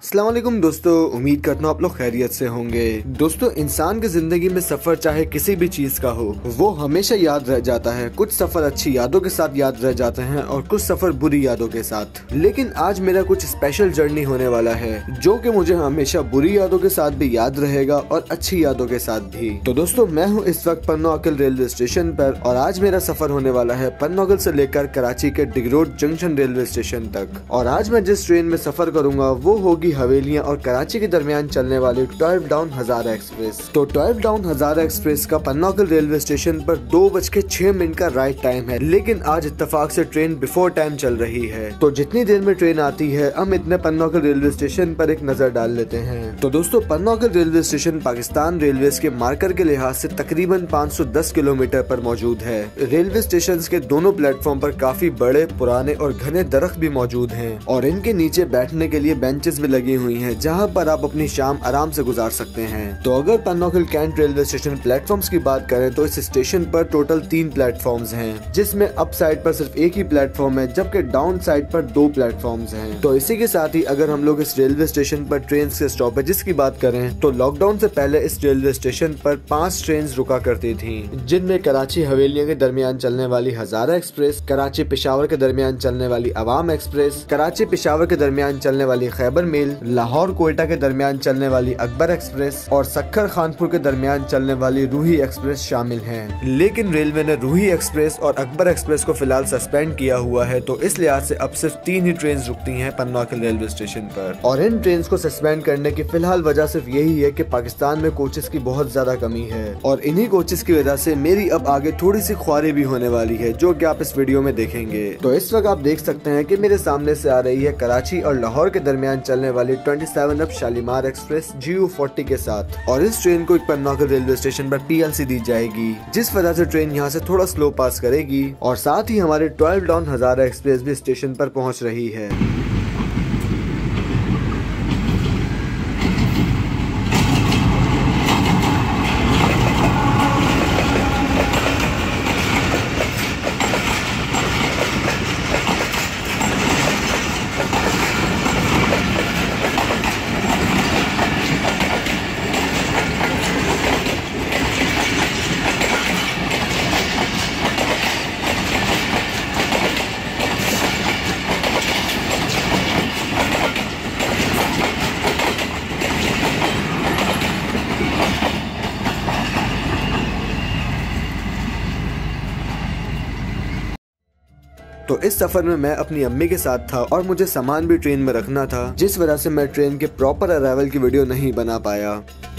अस्सलाम वालेकुम दोस्तों, उम्मीद करता हूँ आप लोग खैरियत से होंगे। दोस्तों, इंसान की जिंदगी में सफर चाहे किसी भी चीज का हो, वो हमेशा याद रह जाता है। कुछ सफर अच्छी यादों के साथ याद रह जाते हैं और कुछ सफर बुरी यादों के साथ। लेकिन आज मेरा कुछ स्पेशल जर्नी होने वाला है जो कि मुझे हमेशा बुरी यादों के साथ भी याद रहेगा और अच्छी यादों के साथ भी। तो दोस्तों, मैं हूँ इस वक्त पन्नोअकल रेलवे स्टेशन पर और आज मेरा सफर होने वाला है पन्नोअकल से लेकर कराची के डिगरोड जंक्शन रेलवे स्टेशन तक। और आज मैं जिस ट्रेन में सफर करूंगा वो होगी हवेलियां और कराची के दरमियान चलने वाली 12 डाउन हजारा एक्सप्रेस। तो 12 डाउन हजारा एक्सप्रेस का पन्नोअकल रेलवे स्टेशन पर 2:06 का राइट टाइम है, लेकिन आज इत्तेफाक से ट्रेन बिफोर टाइम चल रही है। तो जितनी देर में ट्रेन आती है हम इतने पन्नोअकल रेलवे स्टेशन पर एक नजर डाल लेते हैं। तो दोस्तों, Pano Aqil railway station Pakistan railway के मार्कर के लिहाज से तकरीबन 510 किलोमीटर पर मौजूद है। रेलवे स्टेशन के दोनों प्लेटफॉर्म पर काफी बड़े, पुराने और घने दरख्त भी मौजूद हैं और इनके नीचे बैठने के लिए बेंचेस भी लगी हुई हैं जहां पर आप अपनी शाम आराम से गुजार सकते हैं। तो अगर Pano Aqil cantt railway station platforms की बात करें तो इस स्टेशन पर टोटल 3 प्लेटफॉर्म्स हैं, जिसमें अप साइड पर सिर्फ एक ही प्लेटफॉर्म है जबकि डाउन साइड पर 2 प्लेटफॉर्म्स हैं। तो इसी के साथ ही अगर हम लोग इस रेलवे स्टेशन पर ट्रेन के स्टॉपेजेस की बात करें तो लॉकडाउन से पहले इस रेलवे स्टेशन पर 5 ट्रेन रुका करती थी, जिनमें कराची हवेलियां के दरमियान चलने वाली हजारा एक्सप्रेस, कराची पेशावर के दरमियान चलने वाली अवाम एक्सप्रेस, कराची पेशावर के दरमियान चलने वाली खैबर मेल, लाहौर कोयटा के दरमियान चलने वाली अकबर एक्सप्रेस और सक्खर खानपुर के दरमियान चलने वाली रूही एक्सप्रेस शामिल हैं। लेकिन रेलवे ने रूही एक्सप्रेस और अकबर एक्सप्रेस को फिलहाल सस्पेंड किया हुआ है, तो इस लिहाज से अब सिर्फ 3 ही ट्रेन रुकती हैं पन्नोअकल रेलवे स्टेशन पर। और इन ट्रेन को सस्पेंड करने की फिलहाल वजह सिर्फ यही है कि पाकिस्तान में कोचेस की बहुत ज्यादा कमी है और इन्हीं कोचेस की वजह से मेरी अब आगे थोड़ी सी ख्वारी भी होने वाली है, जो कि आप इस वीडियो में देखेंगे। तो इस वक्त आप देख सकते हैं कि मेरे सामने से आ रही है कराची और लाहौर के दरमियान चलने वाली 27 अप शालीमार एक्सप्रेस GU40 के साथ। और इस ट्रेन को पन्नोअकल रेलवे स्टेशन पर PLC दी जाएगी, जिस वजह से ट्रेन यहाँ से थोड़ा स्लो पास करेगी और साथ ही हमारे 12 डाउन हजारा एक्सप्रेस भी स्टेशन पर पहुँच रही है। तो इस सफर में मैं अपनी अम्मी के साथ था और मुझे सामान भी ट्रेन में रखना था, जिस वजह से मैं ट्रेन के प्रॉपर अराइवल की वीडियो नहीं बना पाया।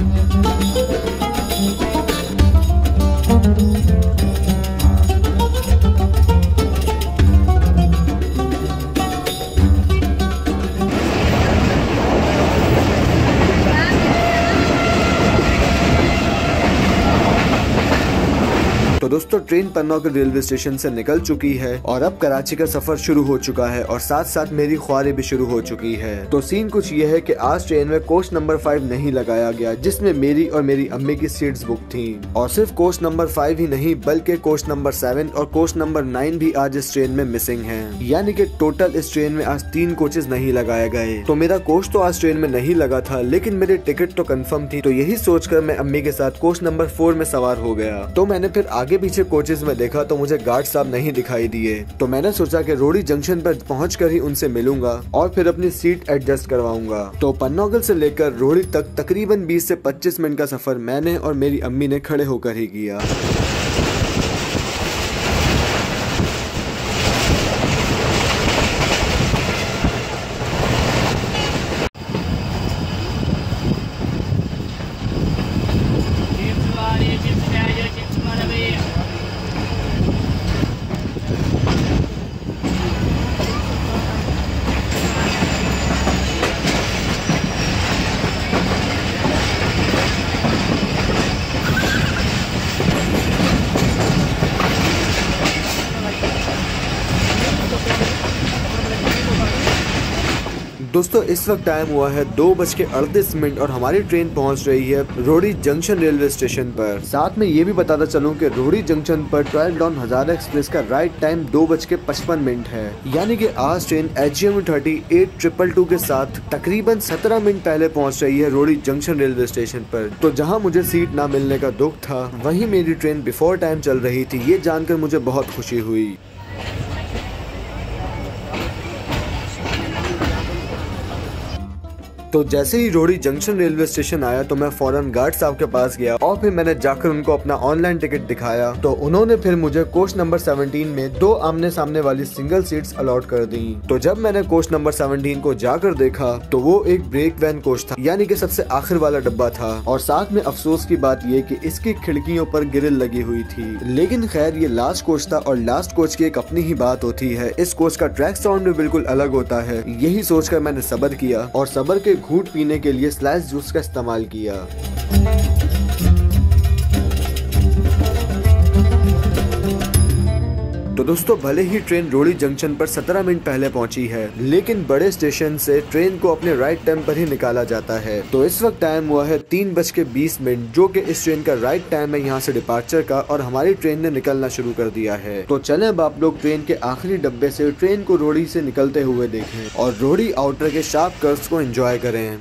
तो दोस्तों, ट्रेन पन्नोअकल रेलवे स्टेशन से निकल चुकी है और अब कराची का सफर शुरू हो चुका है और साथ साथ मेरी ख्वारी भी शुरू हो चुकी है। तो सीन कुछ ये है कि आज ट्रेन में कोच नंबर 5 नहीं लगाया गया, जिसमें मेरी और मेरी अम्मी की सीट्स बुक थी। और सिर्फ कोच नंबर 5 ही नहीं बल्कि कोच नंबर 7 और कोच नंबर 9 भी आज इस ट्रेन में मिसिंग है, यानी कि टोटल इस ट्रेन में आज 3 कोचेस नहीं लगाए गए। तो मेरा कोच तो आज ट्रेन में नहीं लगा था, लेकिन मेरी टिकट तो कंफर्म थी। तो यही सोचकर मैं अम्मी के साथ कोच नंबर 4 में सवार हो गया। तो मैंने फिर आगे पीछे कोचेस में देखा तो मुझे गार्ड साहब नहीं दिखाई दिए। तो मैंने सोचा कि रोड़ी जंक्शन पर पहुंचकर ही उनसे मिलूंगा और फिर अपनी सीट एडजस्ट करवाऊंगा। तो पन्नोअकल से लेकर रोड़ी तक तकरीबन 20 से 25 मिनट का सफर मैंने और मेरी अम्मी ने खड़े होकर ही किया। दोस्तों इस वक्त टाइम हुआ है 2:38 और हमारी ट्रेन पहुंच रही है रोहड़ी जंक्शन रेलवे स्टेशन पर। साथ में ये भी बताता चलूं कि रोहड़ी जंक्शन पर 12 डाउन हजारा एक्सप्रेस का राइट टाइम 2:55 है, यानी कि आज ट्रेन HGM 3822 के साथ तकरीबन 17 मिनट पहले पहुंच रही है रोहड़ी जंक्शन रेलवे स्टेशन पर। तो जहां मुझे सीट ना मिलने का दुख था, वहीं मेरी ट्रेन बिफोर टाइम चल रही थी। ये जानकर मुझे बहुत खुशी हुई। तो जैसे ही रोहड़ी जंक्शन रेलवे स्टेशन आया तो मैं फौरन गार्ड साहब के पास गया और फिर मैंने जाकर उनको अपना ऑनलाइन टिकट दिखाया। तो उन्होंने फिर मुझे कोच नंबर 17 में 2 आमने सामने वाली सिंगल सीट्स अलॉट कर दी। तो जब मैंने कोच नंबर 17 को जाकर देखा तो वो एक ब्रेक वैन कोच था, यानी कि सबसे आखिर वाला डब्बा था। और साथ में अफसोस की बात ये कि इसकी खिड़कियों पर ग्रिल लगी हुई थी। लेकिन खैर ये लास्ट कोच था और लास्ट कोच की एक अपनी ही बात होती है। इस कोच का ट्रैक साउंड भी बिल्कुल अलग होता है। यही सोचकर मैंने सब्र किया और सब्र के घूंट पीने के लिए स्लाइस जूस का इस्तेमाल किया। तो दोस्तों भले ही ट्रेन रोहड़ी जंक्शन पर 17 मिनट पहले पहुंची है, लेकिन बड़े स्टेशन से ट्रेन को अपने राइट टाइम पर ही निकाला जाता है। तो इस वक्त टाइम हुआ है 3:20, जो कि इस ट्रेन का राइट टाइम है यहाँ से डिपार्चर का, और हमारी ट्रेन ने निकलना शुरू कर दिया है। तो चलें अब आप लोग ट्रेन के आखिरी डब्बे से ट्रेन को रोहड़ी से निकलते हुए देखें और रोहड़ी आउटर के शार्प कर्व्स को एंजॉय करें।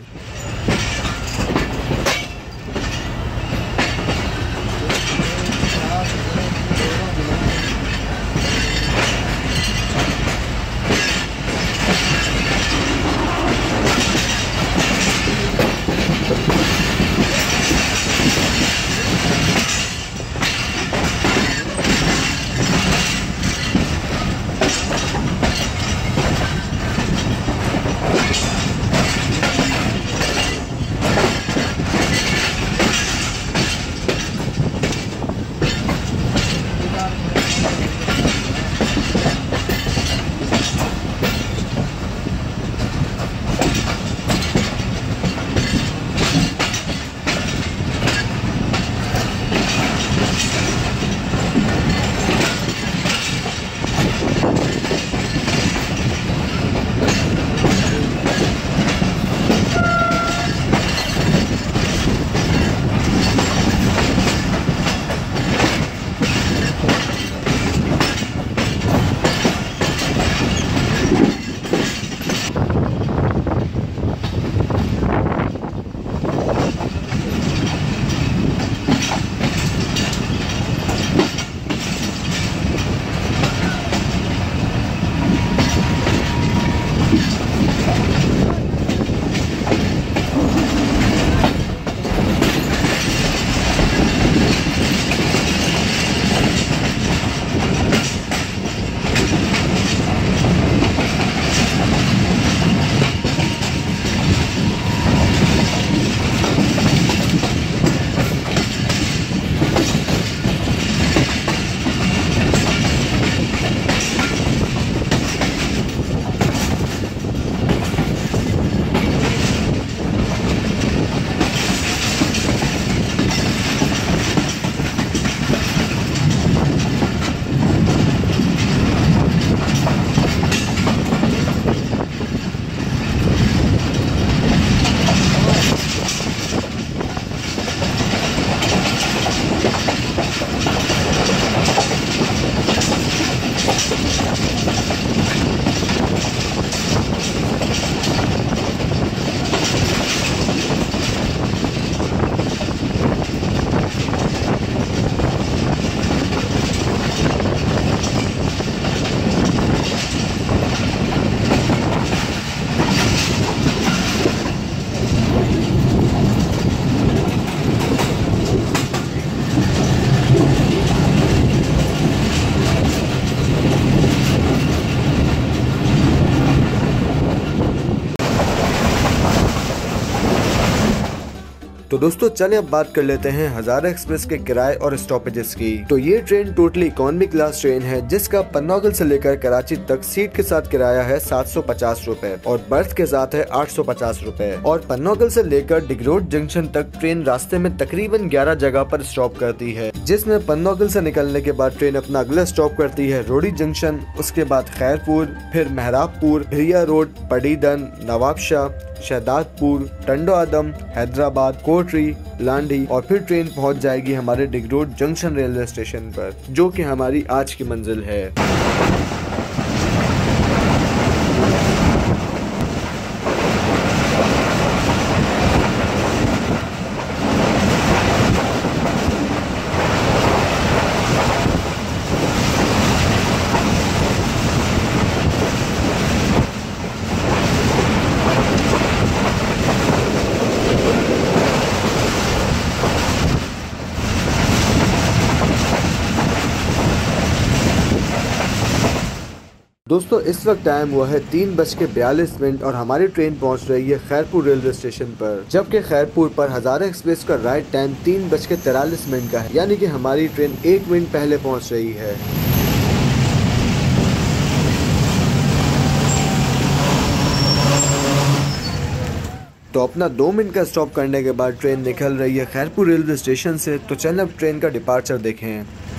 तो दोस्तों चले अब बात कर लेते हैं हजारा एक्सप्रेस के किराए और स्टॉपेजेस की। तो ये train totally economy class train है जिसका पन्नागल से लेकर कराची तक सीट के साथ किराया है 750 रूपए और बर्थ के साथ है 850 रूपए। और पन्नागल से लेकर डिगरोड जंक्शन तक ट्रेन रास्ते में तकरीबन 11 जगह पर स्टॉप करती है, जिसमें पन्नागल से निकलने के बाद ट्रेन अपना अगला स्टॉप करती है रोडी जंक्शन, उसके बाद खैरपुर, फिर मेहराबपुर, भिरिया रोड, पडीदन, नवाबशाह, शहदादपुर, टंडो आदम, हैदराबाद, कोटरी, लांडी और फिर ट्रेन पहुंच जाएगी हमारे डिगरोड जंक्शन रेलवे स्टेशन पर, जो कि हमारी आज की मंजिल है। दोस्तों इस वक्त टाइम हुआ है 3:42 और हमारी ट्रेन पहुंच रही है खैरपुर रेलवे स्टेशन पर, जबकि खैरपुर पर हजारा एक्सप्रेस का राइट टाइम 3:43 का है, यानी कि हमारी ट्रेन 1 मिनट पहले पहुंच रही है। तो अपना 2 मिनट का स्टॉप करने के बाद ट्रेन निकल रही है खैरपुर रेलवे स्टेशन से। तो चल अब ट्रेन का डिपार्चर देखें।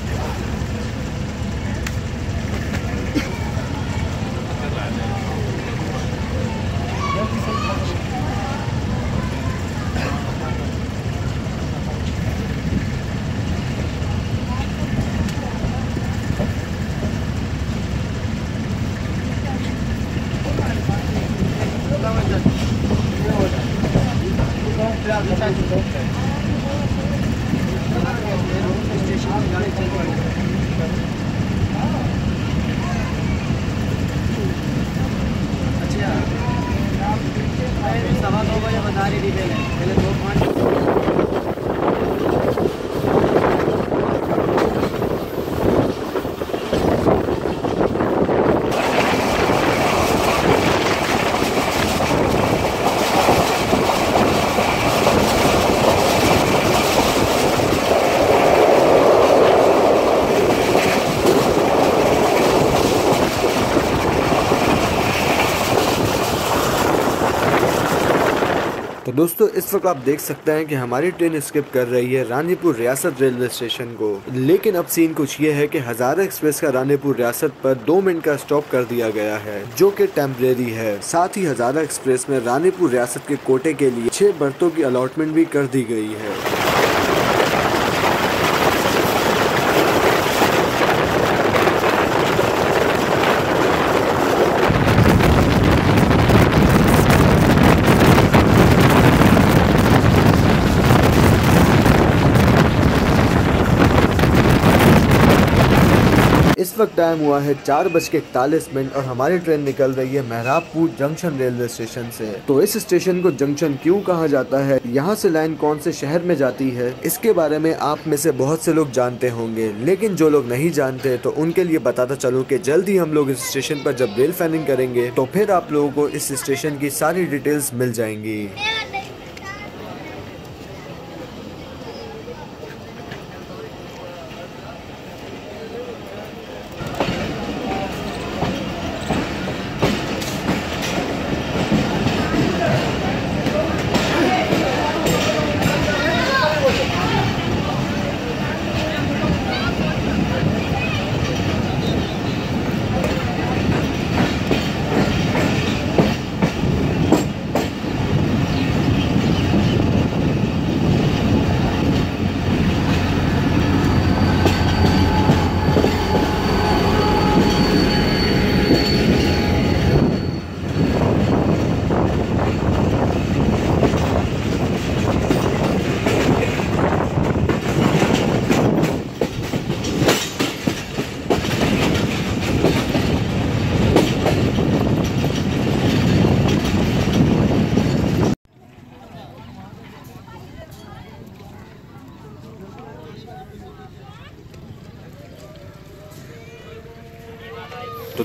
सवा 2 बजे बता रही थी पहले 2:05। तो दोस्तों इस वक्त आप देख सकते हैं कि हमारी ट्रेन स्किप कर रही है रानीपुर रियासत रेलवे स्टेशन को, लेकिन अब सीन कुछ ये है कि हजारा एक्सप्रेस का रानीपुर रियासत पर 2 मिनट का स्टॉप कर दिया गया है, जो कि टेम्परेरी है। साथ ही हजारा एक्सप्रेस में रानीपुर रियासत के कोटे के लिए 6 बर्तों की अलॉटमेंट भी कर दी गई है। इस वक्त टाइम हुआ है 4:41 और हमारी ट्रेन निकल रही है मेहराबपुर जंक्शन रेलवे स्टेशन से। तो इस स्टेशन को जंक्शन क्यों कहा जाता है, यहाँ से लाइन कौन से शहर में जाती है, इसके बारे में आप में से बहुत से लोग जानते होंगे, लेकिन जो लोग नहीं जानते तो उनके लिए बताता चलूं कि जल्द ही हम लोग इस स्टेशन पर जब रेल फैनिंग करेंगे तो फिर आप लोगों को इस स्टेशन की सारी डिटेल्स मिल जाएंगी।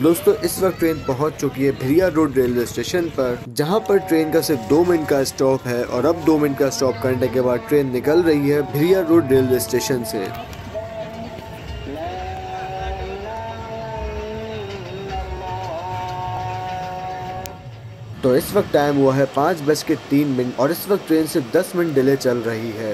दोस्तों इस वक्त ट्रेन पहुंच चुकी है भिरिया रोड रेलवे स्टेशन पर, जहां पर ट्रेन का सिर्फ 2 मिनट का स्टॉप है और अब 2 मिनट का स्टॉप करने के बाद ट्रेन निकल रही है भिरिया रोड रेलवे स्टेशन से। तो इस वक्त टाइम हुआ है 5:03 और इस वक्त ट्रेन सिर्फ 10 मिनट डिले चल रही है।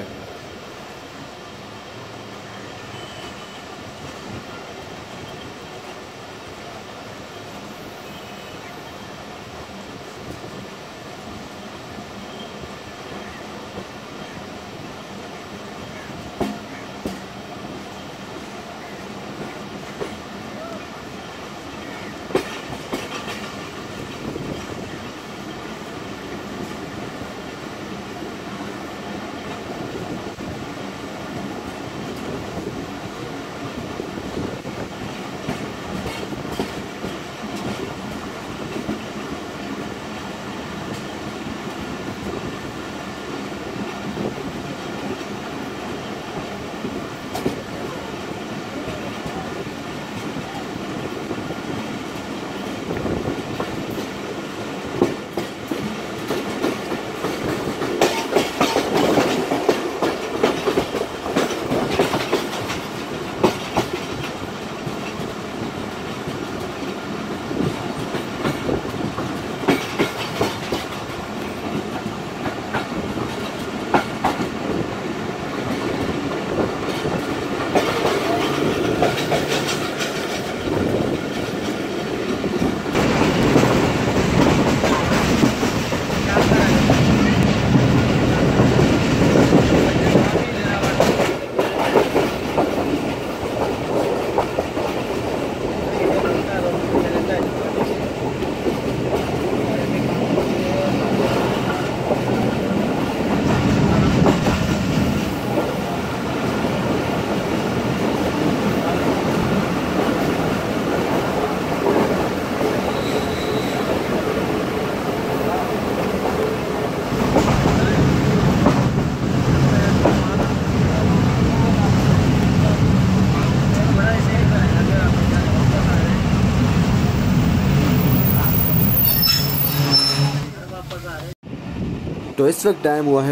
तो इस वक्त टाइम हुआ है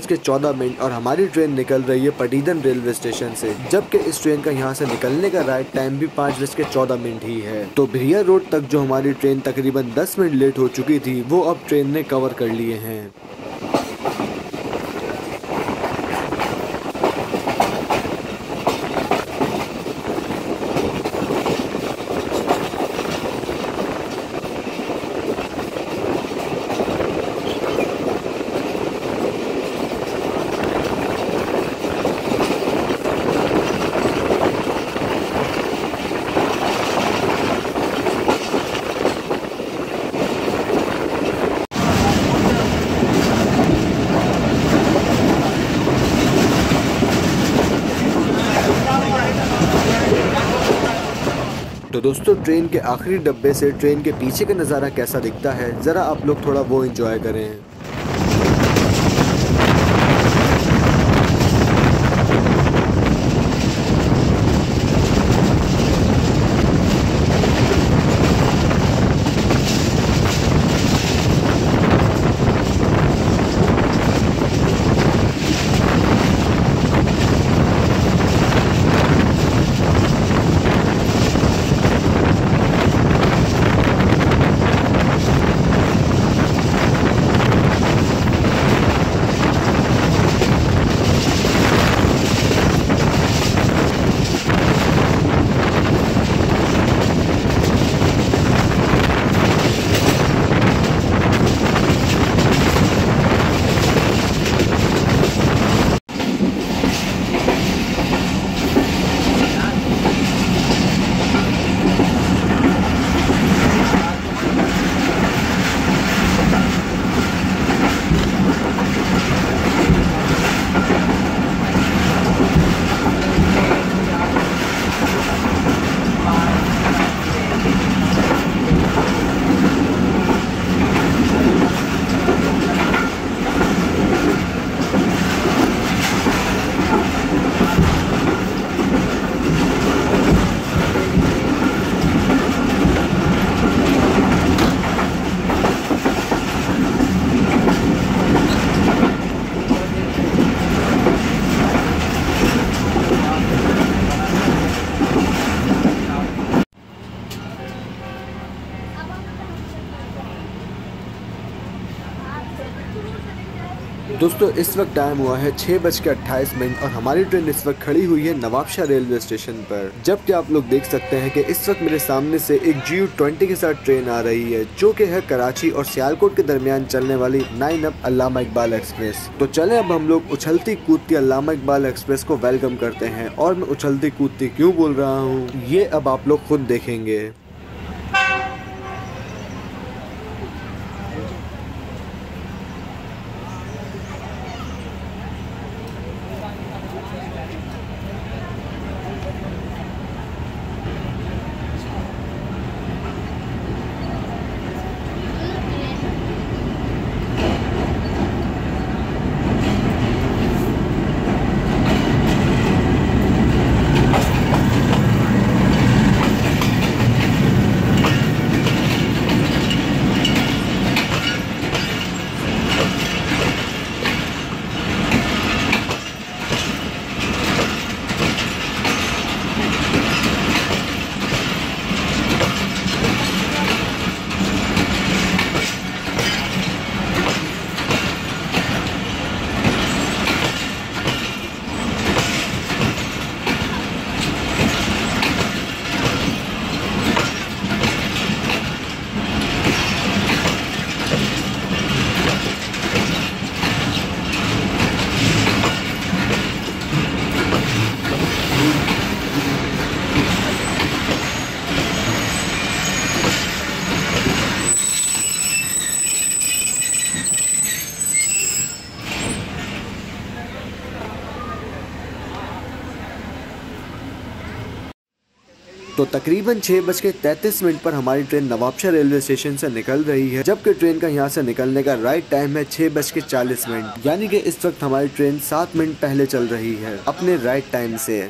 5:14 और हमारी ट्रेन निकल रही है पटीदन रेलवे स्टेशन से, जबकि इस ट्रेन का यहाँ से निकलने का राइट टाइम भी 5:14 ही है। तो भिरिया रोड तक जो हमारी ट्रेन तकरीबन 10 मिनट लेट हो चुकी थी वो अब ट्रेन ने कवर कर लिए हैं। तो दोस्तों ट्रेन के आखिरी डब्बे से ट्रेन के पीछे का नज़ारा कैसा दिखता है, ज़रा आप लोग थोड़ा वो एंजॉय करें। दोस्तों इस वक्त टाइम हुआ है 6:28 और हमारी ट्रेन इस वक्त खड़ी हुई है नवाबशाह रेलवे स्टेशन पर। जबकि आप लोग देख सकते हैं कि इस वक्त मेरे सामने से एक GU20 के साथ ट्रेन आ रही है, जो कि है कराची और सियालकोट के दरमियान चलने वाली 9up अल्लामा इकबाल एक्सप्रेस। तो चले अब हम लोग उछलती कूदती अल्लामा इकबाल एक्सप्रेस को वेलकम करते हैं। और मैं उछलती कूदती क्यों बोल रहा हूँ, ये अब आप लोग खुद देखेंगे। तो तकरीबन 6:33 पर हमारी ट्रेन नवाबशाह रेलवे स्टेशन से निकल रही है, जबकि ट्रेन का यहाँ से निकलने का राइट टाइम है 6:40, यानी कि इस वक्त हमारी ट्रेन 7 मिनट पहले चल रही है अपने राइट टाइम से।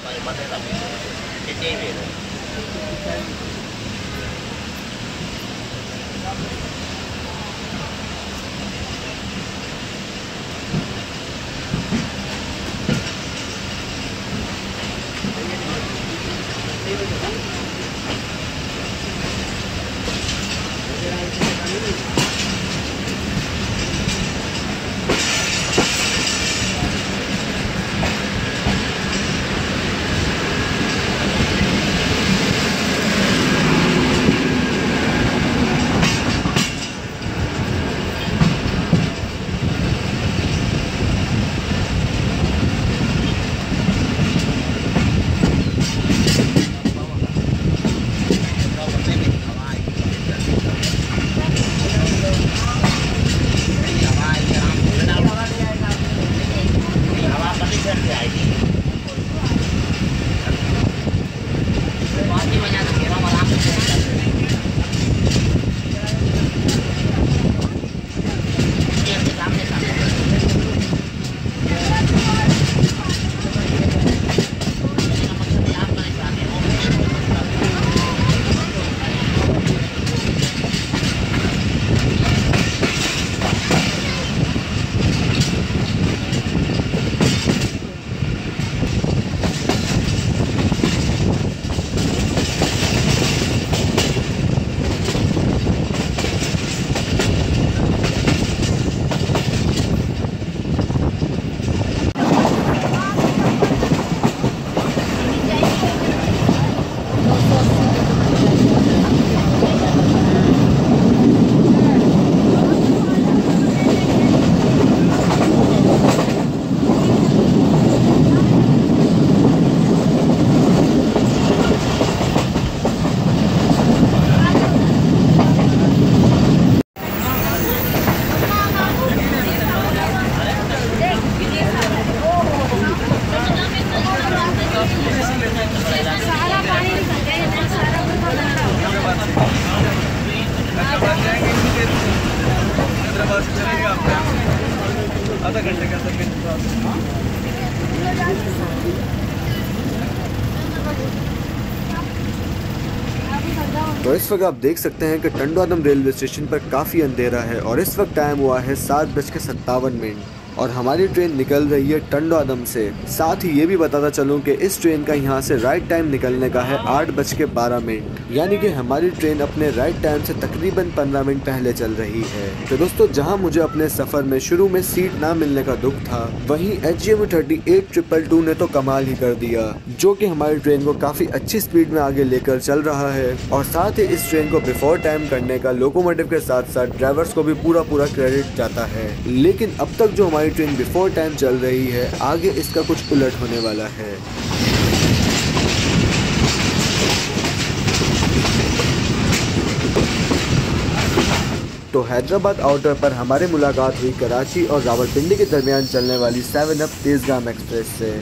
आधा घंटे के तो इस वक्त आप देख सकते हैं कि टंडवादम रेलवे स्टेशन पर काफ़ी अंधेरा है और इस वक्त टाइम हुआ है 7:57 और हमारी ट्रेन निकल रही है टंडवादम से। साथ ही ये भी बताता चलूं कि इस ट्रेन का यहाँ से राइट टाइम निकलने का है 8:12, यानी कि हमारी ट्रेन अपने राइट टाइम से तकरीबन 15 मिनट पहले चल रही है। तो दोस्तों, जहाँ मुझे अपने सफर में शुरू में सीट ना मिलने का दुख था, वहीं HGMU 38222 ने तो कमाल ही कर दिया, जो कि हमारी ट्रेन को काफी अच्छी स्पीड में आगे लेकर चल रहा है। और साथ ही इस ट्रेन को बिफोर टाइम करने का लोकोमोटिव के साथ साथ ड्राइवर्स को भी पूरा क्रेडिट जाता है। लेकिन अब तक जो हमारी ट्रेन बिफोर टाइम चल रही है, आगे इसका कुछ उलट होने वाला है। तो हैदराबाद आउटर पर हमारी मुलाकात हुई कराची और रावलपिंडी के दरमियान चलने वाली 7 अप तेजगाम एक्सप्रेस से।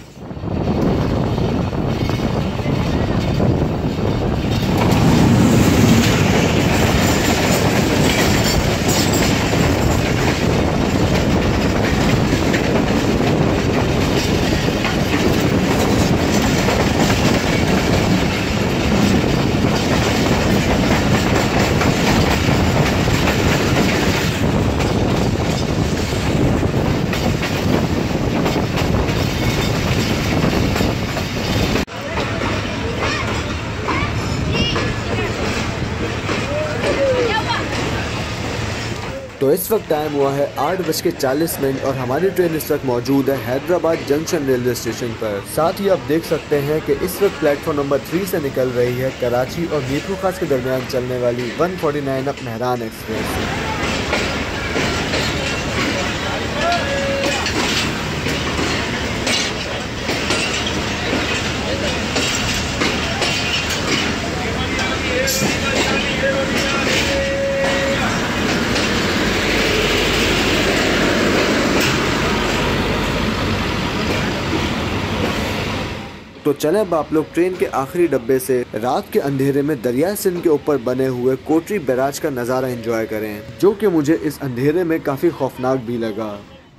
तो इस वक्त टाइम हुआ है 8:40 और हमारी ट्रेन इस वक्त मौजूद है हैदराबाद जंक्शन रेलवे स्टेशन पर। साथ ही आप देख सकते हैं कि इस वक्त प्लेटफॉर्म नंबर 3 से निकल रही है कराची और मीरपुर खास के दरमियान चलने वाली 149 अप मेहरान एक्सप्रेस। तो चलें अब आप लोग ट्रेन के आखिरी डब्बे से रात के अंधेरे में दरिया सिंध के ऊपर बने हुए कोटरी बैराज का नज़ारा एंजॉय करें, जो कि मुझे इस अंधेरे में काफ़ी खौफनाक भी लगा।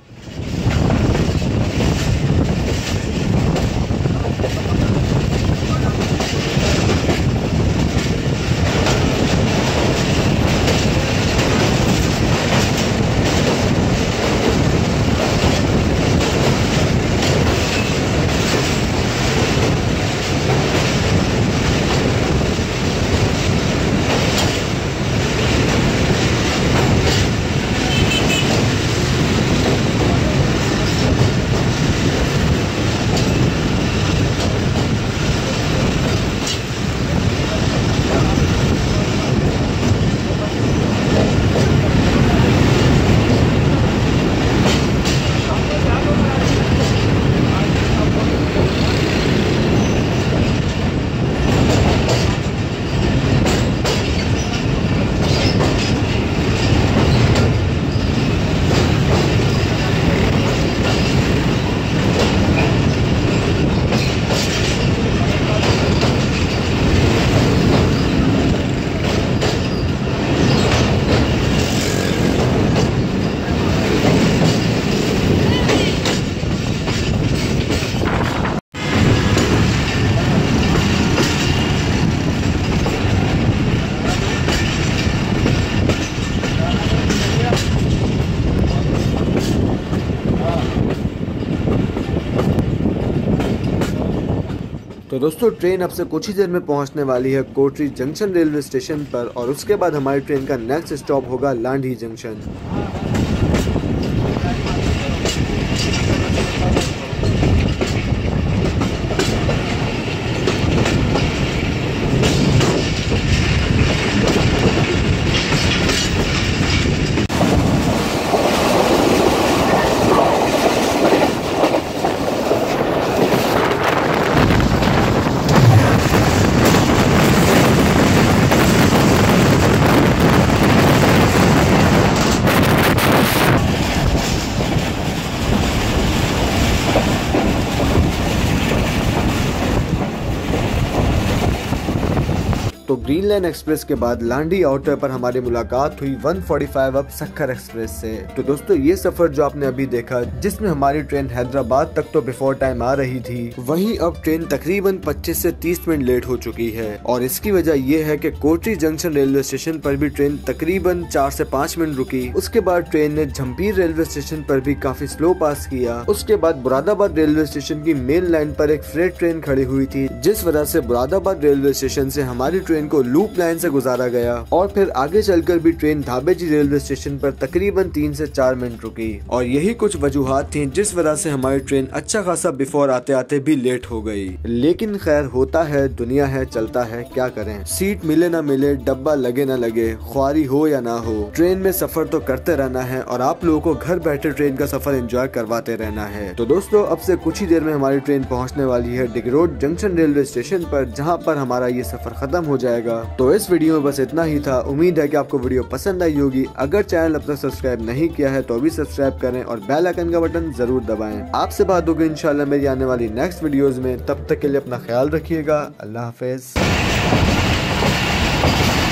तो दोस्तों, ट्रेन अब से कुछ ही देर में पहुंचने वाली है कोटरी जंक्शन रेलवे स्टेशन पर और उसके बाद हमारी ट्रेन का नेक्स्ट स्टॉप होगा Landhi junction. Green line express के बाद लांडी आउटर पर हमारी मुलाकात हुई 145 अब सक्खर एक्सप्रेस से। तो दोस्तों ये सफर जो आपने अभी देखा, जिसमें हमारी ट्रेन हैदराबाद तक तो बिफोर टाइम आ रही थी, वहीं अब ट्रेन तकरीबन 25 से 30 मिनट लेट हो चुकी है। और इसकी वजह यह है कि कोटरी जंक्शन रेलवे स्टेशन पर भी ट्रेन तकरीबन 4 से 5 मिनट रुकी। उसके बाद ट्रेन ने झंपीर रेलवे स्टेशन पर भी काफी स्लो पास किया। उसके बाद मुरादाबाद रेलवे स्टेशन की मेन लाइन पर एक फ्रेट ट्रेन खड़ी हुई थी, जिस वजह से मुरादाबाद रेलवे स्टेशन से हमारी ट्रेन को लूप लाइन से गुजारा गया। और फिर आगे चलकर भी ट्रेन धाबेजी रेलवे स्टेशन पर तकरीबन 3 से 4 मिनट रुकी। और यही कुछ वजूहात थी जिस वजह से हमारी ट्रेन अच्छा खासा बिफोर आते आते भी लेट हो गई। लेकिन खैर होता है, दुनिया है, चलता है, क्या करें। सीट मिले ना मिले, डब्बा लगे ना लगे, ख्वारी हो या ना हो, ट्रेन में सफर तो करते रहना है और आप लोगों को घर बैठे ट्रेन का सफर एंजॉय करवाते रहना है। तो दोस्तों अब से कुछ ही देर में हमारी ट्रेन पहुंचने वाली है डिगरोड जंक्शन रेलवे स्टेशन पर, जहां पर हमारा ये सफर खत्म हो जाएगा। तो इस वीडियो में बस इतना ही था। उम्मीद है कि आपको वीडियो पसंद आई होगी। अगर चैनल अब तक सब्सक्राइब नहीं किया है तो अभी सब्सक्राइब करें और बेल आइकन का बटन जरूर दबाएं। आपसे बात होगी इंशाल्लाह मेरी आने वाली नेक्स्ट वीडियोस में। तब तक के लिए अपना ख्याल रखिएगा। अल्लाह हाफिज।